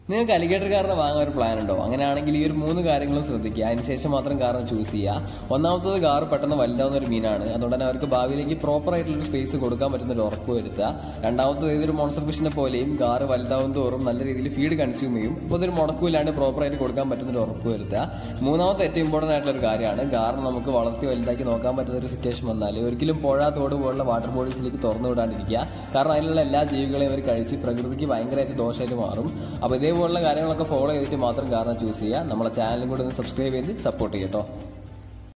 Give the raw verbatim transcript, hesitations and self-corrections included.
നിങ്ങൾക്ക് അലിഗേറ്റർ കാറിന് വാങ്ങാൻ ഒരു പ്ലാൻ ഉണ്ടോ? അങ്ങനെയാണെങ്കിൽ ഈ ഒരു മൂന്ന് കാര്യങ്ങളും ശ്രദ്ധിക്കുക. അതിനുശേഷം മാത്രം കാറിന് ചൂസ് ചെയ്യുക. ഒന്നാമത്തത്, കാർ പെട്ടെന്ന് വലുതാവുന്ന ഒരു മീനാണ്. അതുകൊണ്ട് തന്നെ അവർക്ക് ഭാവിയിലേക്ക് പ്രോപ്പർ ആയിട്ടുള്ള സ്പേസ് കൊടുക്കാൻ പറ്റുന്ന ഒരു ഉറപ്പ് വരുത്തുക. രണ്ടാമത്തത്, ഏതൊരു മോൺസ്റ്റർ ഫിഷിനെ പോലെയും കാർ വലുതാവും തോറും നല്ല രീതിയിൽ ഫീഡ് കൺസ്യൂം ചെയ്യും. അപ്പോൾ അതൊരു മുടക്കില്ലാണ്ട് പ്രോപ്പർ ആയിട്ട് കൊടുക്കാൻ പറ്റുന്ന ഒരു ഉറപ്പ് വരുത്തുക. മൂന്നാമത്തെ ഏറ്റവും ഇമ്പോർട്ടന്റ് ആയിട്ടുള്ള ഒരു കാര്യമാണ്, കാറിന് നമുക്ക് വളർത്തി വലുതാക്കി നോക്കാൻ പറ്റുന്ന ഒരു സിറ്റുവേഷൻ വന്നാൽ ഒരിക്കലും പുഴ, തോട് പോലുള്ള വാട്ടർ ബോഡീസിലേക്ക് തുറന്നു വിടാണ്ടിരിക്കുക. കാരണം അതിലുള്ള എല്ലാ ജീവികളെയും അവർ കഴിച്ച് പ്രകൃതിക്ക് ഭയങ്കരമായിട്ട് ദോഷമായിട്ട് മാറും. അപ്പോൾ ഇതേപോലുള്ള കാര്യങ്ങളൊക്കെ ഫോളോ ചെയ്തിട്ട് മാത്രം കാറിനെ ചൂസ് ചെയ്യുക. നമ്മളെ ചാനലും കൂടെ ഒന്ന് സബ്സ്ക്രൈബ് ചെയ്ത് സപ്പോർട്ട് ചെയ്യട്ടോ.